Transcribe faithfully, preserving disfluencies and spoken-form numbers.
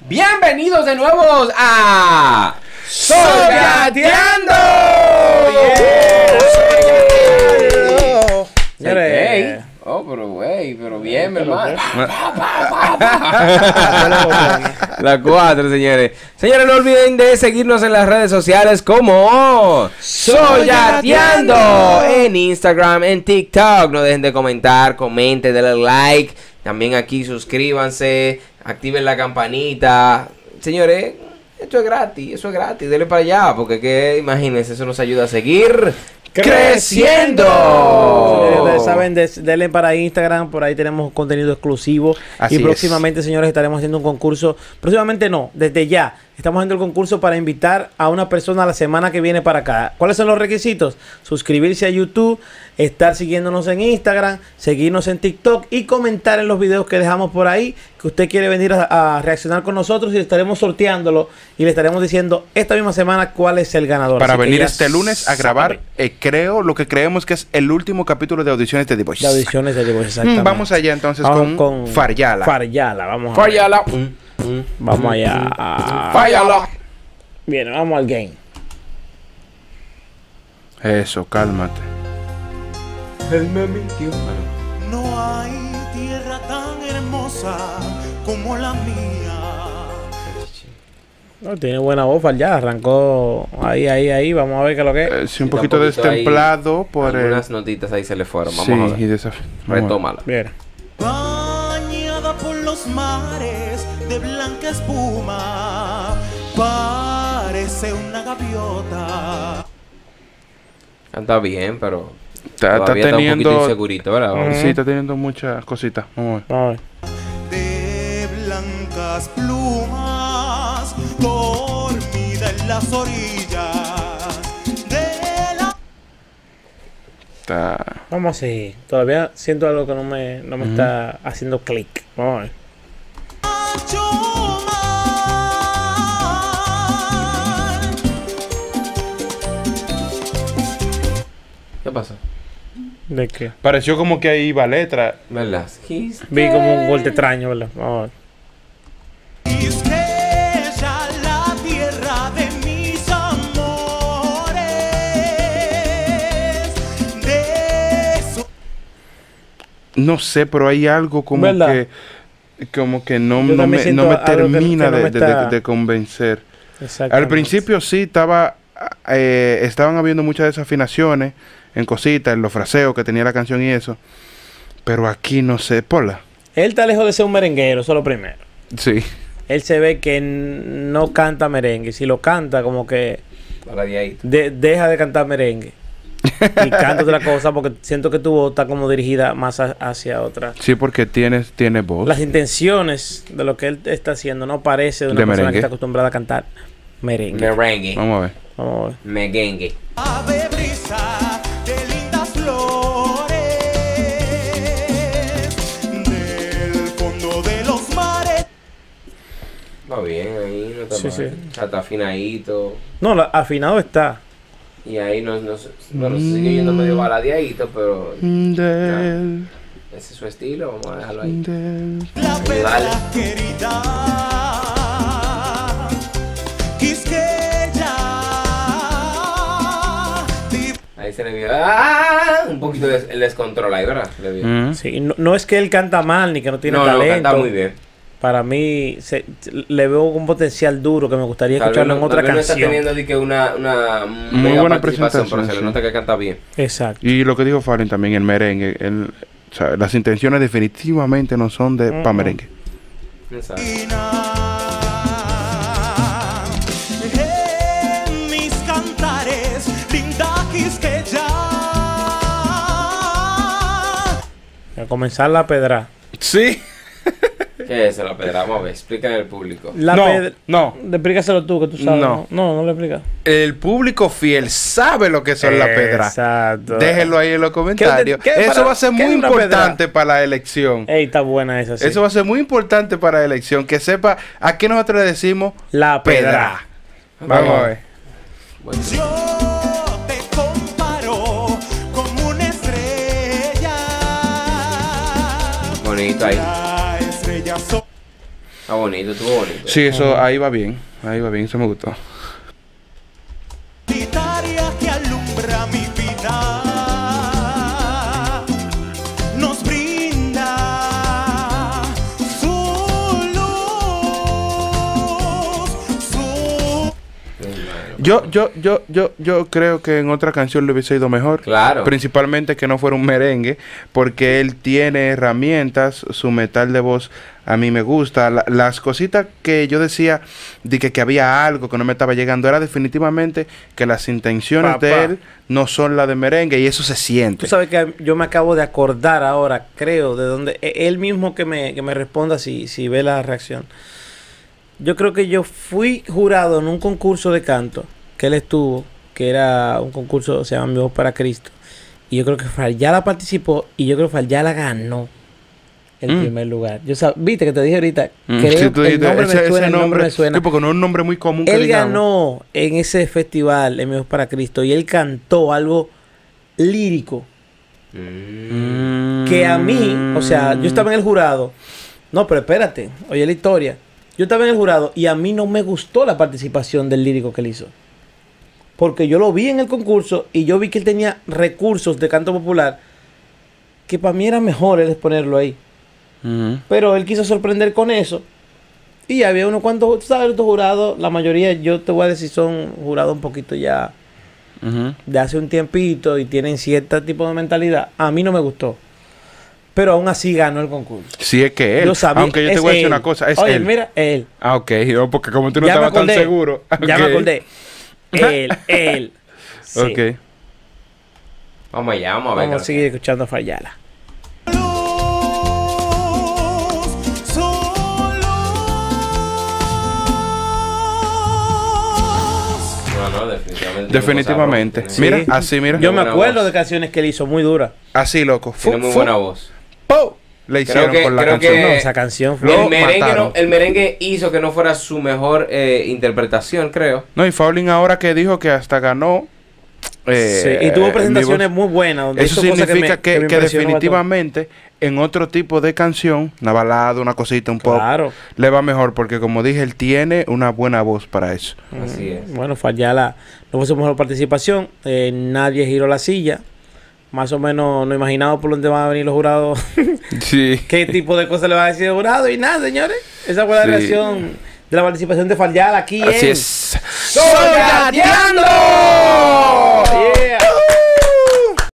Bienvenidos de nuevo a Soyateando. Señores, oh, pero güey, pero bien, mi hermano. La cuatro, señores. Señores, no olviden de seguirnos en las redes sociales como Soyateando en Instagram, en TikTok. No dejen de comentar, comenten, denle like. También aquí suscríbanse, activen la campanita. Señores, esto es gratis, eso es gratis. Denle para allá, porque que imagínense, eso nos ayuda a seguir creciendo. Ustedes saben, des, denle para Instagram, por ahí tenemos contenido exclusivo. Así y próximamente, es. señores, estaremos haciendo un concurso. Próximamente no, desde ya. Estamos haciendo el concurso para invitar a una persona la semana que viene para acá. ¿Cuáles son los requisitos? Suscribirse a YouTube, estar siguiéndonos en Instagram, seguirnos en TikTok y comentar en los videos que dejamos por ahí que usted quiere venir a, a reaccionar con nosotros y estaremos sorteándolo y le estaremos diciendo esta misma semana cuál es el ganador. Para Así venir ya este lunes a grabar, eh, creo, lo que creemos que es el último capítulo de Audiciones de The Voice. de audiciones de The Voice, exactamente. Mm, Vamos allá entonces Vamos con, con Faryala. Faryala, vamos a ver. Fállala. Vamos allá. Fállala. Bien, vamos al game. Eso, cálmate. Él me mintió. No hay tierra tan hermosa como la mía. No, tiene buena voz, ya arrancó ahí, ahí, ahí. Vamos a ver qué es lo que es. Eh, sí, un Está poquito un poquito destemplado por el... Algunas notitas ahí se le fueron. Sí, Vamos a y ver. desaf- vamos a ver. Retómala. Bien. Bañada por los mares de blanca espuma, parece una gaviota. Canta bien, pero Está, está todavía está un poquito teniendo... insegurito, ¿verdad? Mm. Sí, está teniendo muchas cositas. Vamos a ver. Vamos a ver. De blancas plumas, dormida en las orillas de la... Está... Vamos a seguir. Todavía siento algo que no me, no me Ujú. está haciendo clic. Vamos a ver. Chumar. ¿Qué pasa? ¿De qué? Pareció como que ahí iba letra. ¿Verdad? Vi como un golpe extraño, ¿verdad? Vamos a ver. Quisqueya, la tierra de mis amores, de eso. No sé, pero hay algo como ¿Verdad? que... Como que no, Yo no también me, siento no me algo que- termina que no de, me de- está- de- de convencer. Exactamente. Al principio sí estaba... eh, estaban habiendo muchas desafinaciones en cositas, en los fraseos que tenía la canción y eso. Pero aquí no sé, Pola. Él está lejos de ser un merenguero, eso es lo primero. Sí. Él se ve que n- no canta merengue. Si lo canta, como que Para de ahí. de- deja de cantar merengue. Y canta otra cosa porque siento que tu voz está como dirigida más a- hacia otra. Sí, porque tienes, tiene voz. Las intenciones de lo que él está haciendo no parece de una De persona merengue. que está acostumbrada a cantar merengue. Merengue. Vamos a ver. Vamos a ver. Merengue. Ave brisa de lindas flores del fondo de los mares. Va bien ahí, no está Sí, mal. sí. Está, está afinadito. No, la- afinado está. Y ahí no, no, se- bueno, se sigue yendo medio baladeadito, pero Del, ese es su estilo, vamos a dejarlo ahí. del. La Ayúdale. perla querida, Quisqueya, di- Ahí se le vio ¡ah! Un poquito de, el descontrol ahí, ¿verdad? Le vio. Mm. Sí, no, no es que él canta mal ni que no tiene no, no, talento. canta muy bien. Para mí se- le veo un potencial duro que me gustaría Tal vez escucharlo no, en otra tal vez no está canción. teniendo de que una, una Muy mega buena participación, pero se presentación, le sí. nota que canta bien. Exacto. Y lo que dijo Fallen también, el merengue. el- o sea, las intenciones definitivamente no son de Mm, pa' mm. merengue. Exacto. en mis cantares, linda Quisqueya. A comenzar la pedra. Sí. ¿Qué es eso, la pedra? Vamos a ver, explícale al público. La No, pedra. no. Explícaselo tú, que tú sabes. No. No, no, no le explicas. El público fiel sabe lo que son las pedras. Exacto. Déjenlo ahí en los comentarios. ¿Qué- qué- Eso para- va a ser qué muy es una importante para la elección. Ey, está buena esa, sí. Eso va a ser muy importante para la elección. Que sepa a qué nosotros le decimos La pedra. pedra. Vamos a ver. Bueno, Yo te comparo con una estrella. bonito ahí. La estrella so- Está bonito, estuvo bonito. Sí, eso ahí va bien. Ahí va bien, eso me gustó. Solitaria que alumbra mi vida, nos brinda su luz, su... Yo, yo, yo, yo, yo creo que en otra canción le hubiese ido mejor. Claro. Principalmente que no fuera un merengue, porque él tiene herramientas, su metal de voz a mí me gusta. La- las cositas que yo decía de que, que había algo que no me estaba llegando, era definitivamente que las intenciones Papá. de él no son las de merengue y eso se siente. Tú sabes que yo me acabo de acordar ahora, creo, de donde e- él mismo que me, que me responda si, si ve la reacción. Yo creo que yo fui jurado en un concurso de canto que él estuvo, que era un concurso, se llama Mi Voz para Cristo. Y yo creo que Faryala participó y yo creo que Faryala ganó el Mm. primer lugar. Yo sab- viste que te dije ahorita, Mm, creo sí, tú que el dijiste, nombre ese- me ese suena, el nombre me suena. Sí, porque no es un nombre muy común que Él digamos. ganó en ese festival, en Mi Voz para Cristo, y él cantó algo lírico. Mm. Que a mí, o sea, yo estaba en el jurado. No, pero espérate, oye la historia. Yo estaba en el jurado y a mí no me gustó la participación del lírico que él hizo. Porque yo lo vi en el concurso y yo vi que él tenía recursos de canto popular que para mí era mejor él exponerlo ahí. Ujú. Pero él quiso sorprender con eso. Y había unos cuantos, tú sabes, estos jurados, la mayoría, yo te voy a decir, son jurados un poquito ya Ujú. de hace un tiempito y tienen cierto tipo de mentalidad. A mí no me gustó. Pero aún así ganó el concurso. Sí, es que él. Yo sabía, Aunque yo te es voy a decir él. una cosa, es Oye, él. mira, él. Ah, ok, no, porque como tú no Ya me estabas tan acordé. seguro. Ya me Ok. acordé. Él, él. Sí. Ok. Vamos allá, vamos a ver. Vamos a qué- seguir escuchando a Faryala. luz, su luz. No, no, definitivamente. Definitivamente. Tiene Mira, Sí. así, mira. Yo me buena acuerdo voz. de canciones que él hizo muy duras. Así, loco. Fu, muy fu, buena voz. ¡pum! Le hicieron que- con la creo canción. que- No, esa canción fue. Lo El merengue, mataron. no- el merengue hizo que no fuera su mejor eh, interpretación, creo. No, y Faulín ahora que dijo que hasta ganó. eh, Sí, y tuvo eh, presentaciones mi muy buenas. Donde Eso hizo cosas significa me- que, me que impresionó definitivamente en otro tipo de canción, una balada, una cosita, un bastante. pop, Claro. le va mejor porque como dije, él tiene una buena voz para eso. Así es. Bueno, Faryala no fue su mejor participación. Eh, nadie giró la silla. Más o menos nos imaginamos por dónde van a venir los jurados. Sí. ¿Qué tipo de cosas le va a decir el jurado? Y nada, señores. Esa fue la Sí. reacción de la participación de Faryala aquí Así en es. ¡Soyateando!